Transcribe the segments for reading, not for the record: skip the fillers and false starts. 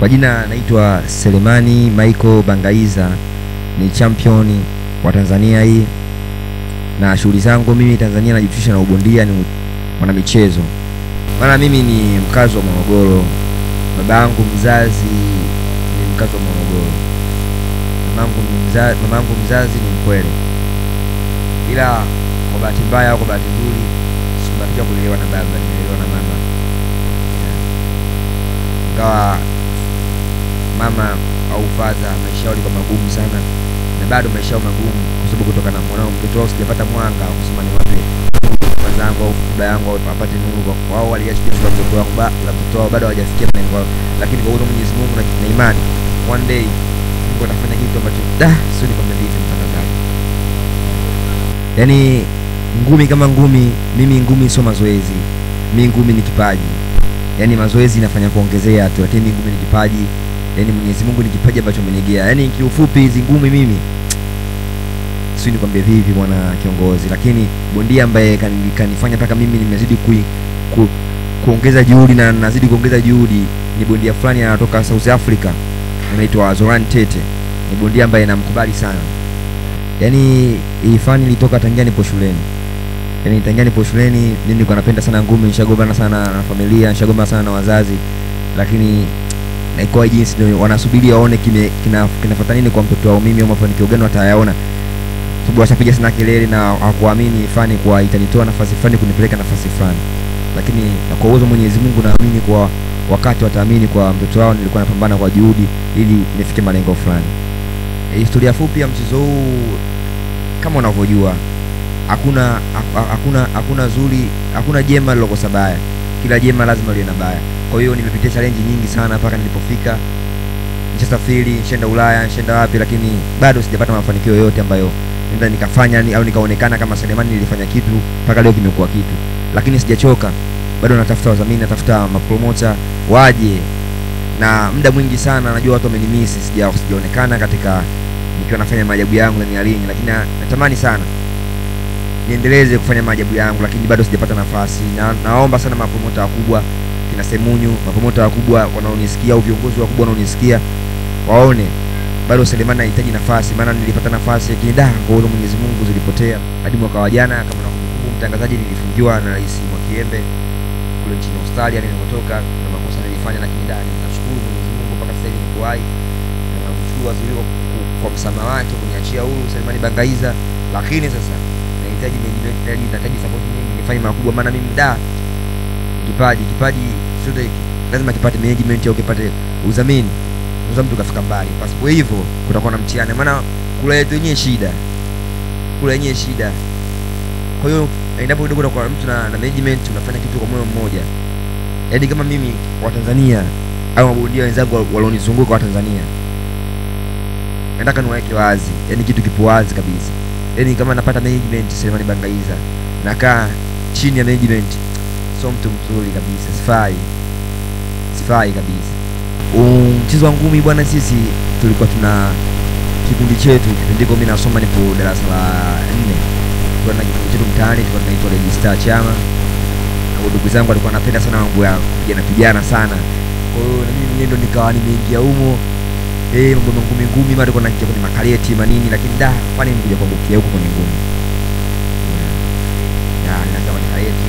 Kwa jina naitwa Selemani Michael Bangaiza, ni champion wa Tanzania hii. Na shughuli zangu mimi Tanzania najihusisha na ubondia, ni mwana michezo. Maana mimi ni mkazi wa Morogoro. Babangu mzazi ni mkazi wa Morogoro. Mamangu mzazi ni Mkwele. Ila kwa bahati mbaya au kwa bahati nzuri sikubahatika kulelewa na baba, nilelewa na mama. Ingawa mama au father maisha yao yalikuwa magumu sana, na bado maisha yao magumu kwa sababu kutoka na mwanao mtoto wao sijapata mwanga kusema ni wapi wazangu au baba yangu apate nuru kwa wao, waliachilia mtoto wangu mtoto wao bado hawajafikia malengo yao. Lakini kwa uwezo wa Mwenyezi Mungu na imani, one day Mungu atafanya kitu ambacho sio ni kama hivi mtangazaji. Yaani ngumi kama ngumi, mimi ngumi sio mazoezi, mimi ngumi ni kipaji. Yaani mazoezi inafanya kuongezea tu, lakini ngumi ni kipaji. Yaani Mwenyezi Mungu ni kipaji ambacho amenigea. Yaani kiufupi hizi ngumi mimi sio nikwambie vipi bwana kiongozi, lakini bondia ambaye kanifanya mpaka mimi nimezidi kuongeza juhudi na nazidi kuongeza juhudi ni bondia fulani anatoka South Africa, anaitwa Zoran Tete. Ni bondia ambaye namkubali sana. Yaani hii fani ilitoka tangia nipo shuleni. Yaani tangia nipo shuleni mimi nilikuwa napenda sana ngumi, nishagombana sana na familia, nishagombana sana na wazazi, lakini na iko jinsi wanasubiri waone kinafuata nini kwa mtoto wao mimi au mafanikio gani watayaona. Sababu washapiga sana kelele na hakuamini fani kwa itanitoa nafasi fulani kunipeleka nafasi fulani. Lakini na kwa uwezo Mwenyezi Mungu naamini kwa wakati wataamini kwa mtoto wao nilikuwa napambana kwa juhudi ili nifike malengo fulani. Historia fupi ya mchezo huu kama unavyojua, hakuna zuri, hakuna jema lilokosa baya. Kila jema lazima liwe na baya. Kwa hiyo nimepitia challenge nyingi sana mpaka nilipofika. Nishasafiri, nishaenda Ulaya, nishaenda wapi, lakini bado sijapata mafanikio yoyote ambayo nenda nikafanya au nikaonekana kama Selemani nilifanya kitu mpaka leo kimekuwa kitu. Lakini sijachoka. Bado natafuta wadhamini, natafuta mapromoter waje. Na muda mwingi sana najua watu wamenimiss, sijaonekana katika nikiwa nafanya maajabu yangu ndani ya ring, lakini natamani sana niendeleze kufanya maajabu yangu, lakini bado sijapata nafasi. Na naomba sana mapromoter wakubwa kina Semunyu, mapromoter wakubwa wanaonisikia au viongozi wakubwa wanaonisikia waone bado Selemani anahitaji nafasi. Maana nilipata nafasi lakini kwa uwezo Mwenyezi Mungu zilipotea. Hadi mwaka wa jana kama nakumbuka mtangazaji nilifungiwa na Rais Mwakiembe kule nchini Australia nilipotoka, na makosa nilifanya, lakini nashukuru Mwenyezi Mungu mpaka sasa hivi niko hai. Na namshukuru waziri kwa msamaha wake kuniachia huru Selemani Bangaiza. Lakini sasa nahitaji support nyingi nifanye makubwa, maana mimi kipaji sio lazima kipate management au kipate udhamini. Unaweza mtu kafika mbali. Pasipo hivyo kutakuwa na mtihani, maana kula yetu yenyewe shida. Kwa hiyo endapo kidogo kwa mtu na management unafanya kitu kwa moyo mmoja. Yaani kama mimi wa Tanzania au mabondia wenzangu walionizunguka wa Tanzania, nataka niweke wazi, yaani kitu kipo wazi kabisa. Yaani kama napata management Selemani Bangaiza, nakaa chini ya management, sio mtu mzuri kabisa, sifai kabisa. Mchezo wa ngumi bwana, sisi tulikuwa tuna kikundi chetu, kipindiko mimi nasoma nipo darasa la 4. Tulikuwa na kikundi chetu mtaani, tulikuwa tunaitwa Register Chama. Na ndugu zangu walikuwa wanapenda sana mambo ya kupigana sana. Kwa hiyo na mimi ndo nikawa nimeingia humo. Mambo ngumi mara tulikuwa tunaingia kwenye makareti manini, lakini kwani nikuja kuangukia huko kwenye ngumi. Ninaanza kwenye kareti.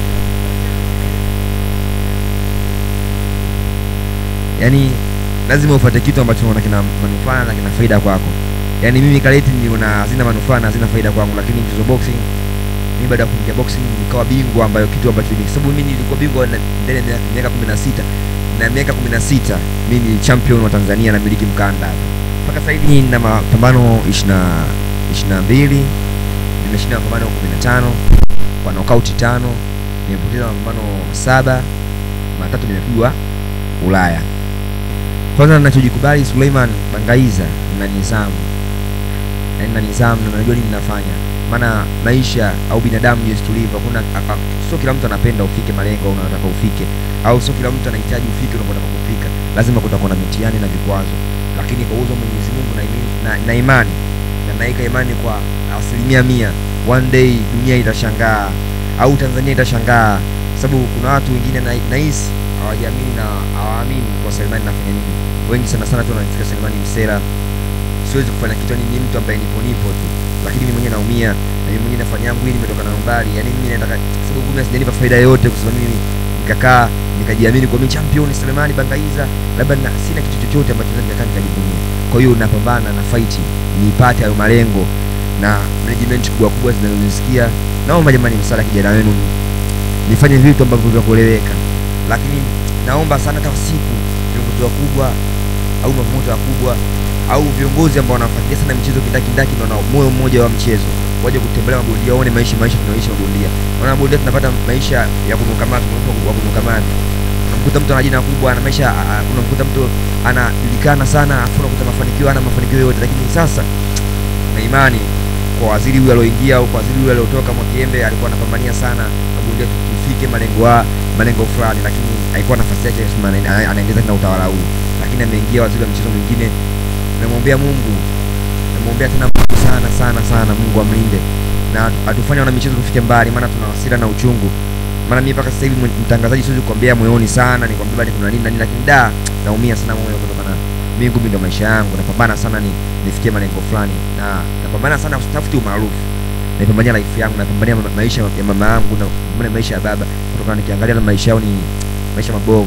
Yaani lazima ufuate kitu ambacho unaona kina manufaa na kina faida kwako. Yaani mimi karate niliona hazina manufaa na hazina faida kwangu, lakini mchezo boxing mimi baada ya kuingia boxing nikawa bingwa, ambayo kitu ambacho ni sababu mimi nilikuwa bingwa ndani ya miaka 16. Na miaka 16 mimi ni champion wa Tanzania na miliki mkanda. Mpaka sasa hivi nina mapambano 22, nimeshinda mapambano 15 kwa knockout 5, nimepoteza mapambano 7, matatu nimepigwa Ulaya. Kwanza ninachojikubali Suleiman Bangaiza na nidhamu. Yaani na nidhamu na najua nini ninafanya. Maana maisha au binadamu jinsi tulivyo, sio kila mtu anapenda ufike malengo unayotaka ufike, au sio kila mtu anahitaji ufike unapotaka kufika. Lazima kutakuwa na mitihani na vikwazo. Lakini kwa uwezo wa Mwenyezi Mungu na imani na naika imani kwa 100%, one day dunia itashangaa au Tanzania itashangaa, sababu kuna watu wengine nahisi hawajiamini na hawaamini kwa Selemani nafanya nini. Wengi sana sana tu wananifikia Selemani msela, siwezi kufanya kitu, ni mtu ambaye nipo tu, lakini mimi mwenyewe naumia na mimi mwenyewe nafanya yangu hii, nimetoka na umbali. Yani mimi nataka sababu ngumi sijanipa faida yote, kwa sababu mimi nikakaa nikajiamini kwa mimi champion Selemani Bangaiza, labda sina kitu chochote ambacho naweza nikakaa nikajivunia. Kwa hiyo napambana na fight nipate hayo malengo, na management kubwa zinazonisikia, naomba jamani msala kijana wenu nifanye vitu ambavyo vya kueleweka. Lakini naomba sana hata siku viongozi wakubwa au mapromoter wakubwa au viongozi ambao wanafuatilia sana michezo kindaki na moyo mmoja wa mchezo waje kutembelea mabondia, waone maisha tunaoishi mabondia. Wana mabondia tunapata maisha ya kunuka maji, wa kunuka maji. Unamkuta mtu ana jina kubwa, ana maisha, unamkuta mtu anajulikana sana, afu unakuta mafanikio yote. Lakini sasa na imani kwa waziri huyu alioingia au kwa waziri huyu aliotoka Mwakiembe, alikuwa anapambania sana mabondia tufike malengo fulani, lakini haikuwa nafasi yake anaendeleza na utawala huu. Lakini ameingia waziri wa michezo mwingine, namwombea Mungu, namwombea tena Mungu sana Mungu amlinde na atufanye wana michezo tufike mbali, maana tuna hasira na uchungu. Maana mimi mpaka sasa hivi mtangazaji siwezi kukwambia moyoni sana, nikwambia bali kuna nini lakini naumia sana moyo kutokana na mimi ngumi ndio maisha yangu. Napambana sana nifikie malengo fulani, na napambana sana kutafuta umaarufu, napambania life yangu, napambania maisha ya mama yangu na napambania maisha ya baba, kutokana nikiangalia na maisha yao ni maisha mabovu.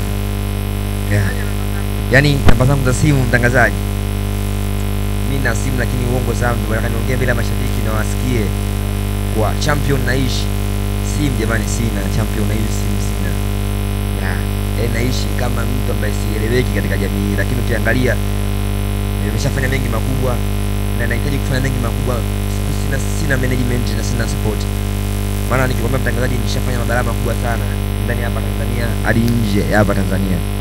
Yani namba zangu za simu mtangazaji, mimi na simu lakini uongo sana, nataka niongee bila mashabiki na wasikie kwa champion naishi. Simu jamani sina, champion naishi simu sina. Naishi kama mtu ambaye sieleweki katika jamii, lakini ukiangalia nimeshafanya mengi makubwa na nahitaji kufanya mengi makubwa. Sina management na sina support. Maana nikikwambia mtangazaji nishafanya mabalaa makubwa sana ndani hapa Tanzania hadi nje ya hapa Tanzania.